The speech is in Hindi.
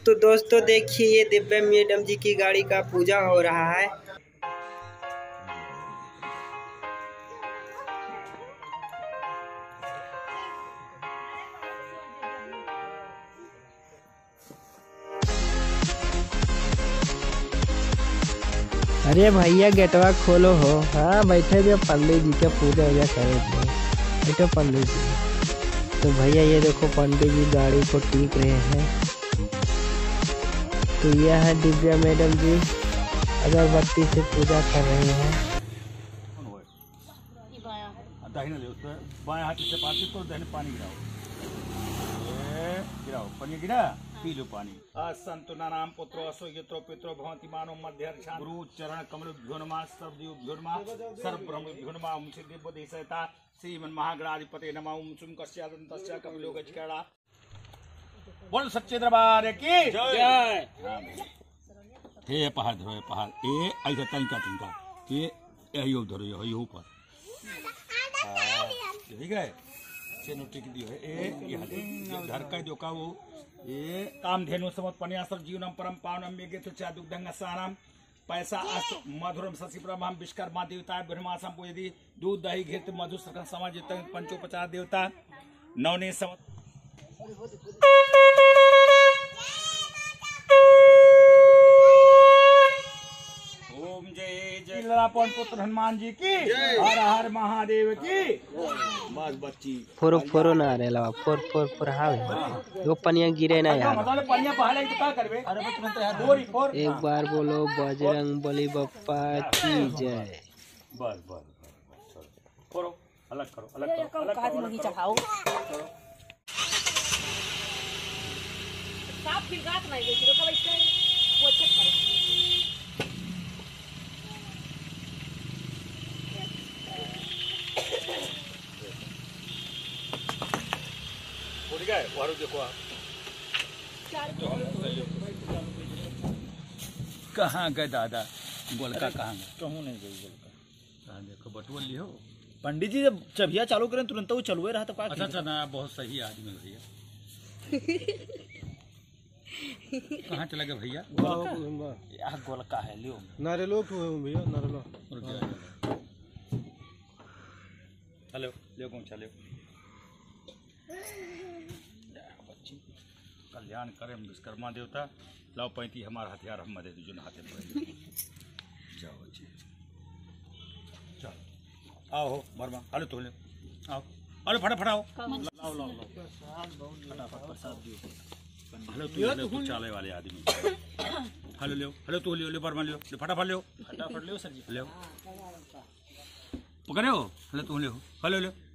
तो दोस्तों देखिए, ये दिव्या मैडम जी की गाड़ी का पूजा हो रहा है। अरे भैया गेटवा खोलो हो। हाँ बैठे जो पंडित जी के पूजा वूजा करे थे। बैठो पंडित जी। तो भैया ये देखो पंडित जी गाड़ी को टीक रहे हैं। तो यह है दिव्या मैडम जी, अगरबत्ती से पूजा कर रहे हैं। बाएं हाथ से पानी तो दाहिने पानी गिराओ पानी गिरा पी लो पानी। असंतु नाम पुत्रो असो यत्रो पित्रो भवन्ति मानो मध्यर्षा गुरु चरण कमलभ्यो नमः सर्वदेवभ्यो नमः सर्वब्रह्मभ्यो नमः ओम श्री देवदेवता श्रीमन महागणाधिपते नमः ओम सुम कस्यादन्तस्य कपिलोगचकड़ा। बोल सच्चे दरबार की जय। हे पहाड़ धरो पहाड़ ए ऐसा तनका तनका ये यही धरो यही ऊपर ठीक है। चेनो टिक दियो है ए ये घर का जो का वो ये कामधेनु समर्पणया सब जीवनम परम पावनम मेगे तो चा दुग्धंग सानम पैसा अस्त मधुरम शशि प्रभम विश्वकर्मा देवता ब्रह्मासम पूजति दूध दही घृत मधु सकल समाज पंचोपचार देवता नवने सम ओम जय जय ललापन पुत्र हनुमान जी की हर हर महादेव की। बस बच्ची फोरो फोरो ना रे लवा फोर फोर फोर हावे वो पनिया गिरे ना यार। मतलब पनिया बहाले तो क्या करबे। अरे बच्चे तो यार फोर फोर एक बार बोलो बजरंग बली बप्पा की जय। बस बस चलो फोरो अलग करो अलग करो अलग करो नहीं चढ़ाओ साफ फिरगात नहीं गई तो कैसे वो चेक करो। देखो कहाँ गए दादा गोलका कहाँ गए। कहूँ नहीं गई गोलका देखो बटुआ लियो। पंडित जी जब चबिया चालू करें तुरंत वो चलुए रहा तो अच्छा अच्छा ना बहुत सही आदमी भैया। कहाँ चला गया भैया यहाँ गोलका है लियो नारेलो भैया नारेलो। हेलो लियो कौन चलो कल्याण करे विश्वकर्मा देवता लाओ 35 हमारा हथियार हम मदे जो हाथे पड़े जाओ जी चलो आओ हो मरमा हेलो तो ले आओ अरे फटाफट आओ लाओ लाओ लाओ फटाफट प्रसाद दियो। हेलो तो चाले वाले आदमी हेलो हेलो तो लियो ले बर्मा लियो फटाफट लियो सर जी लियो पकड़े हो हेलो तो लियो हेलो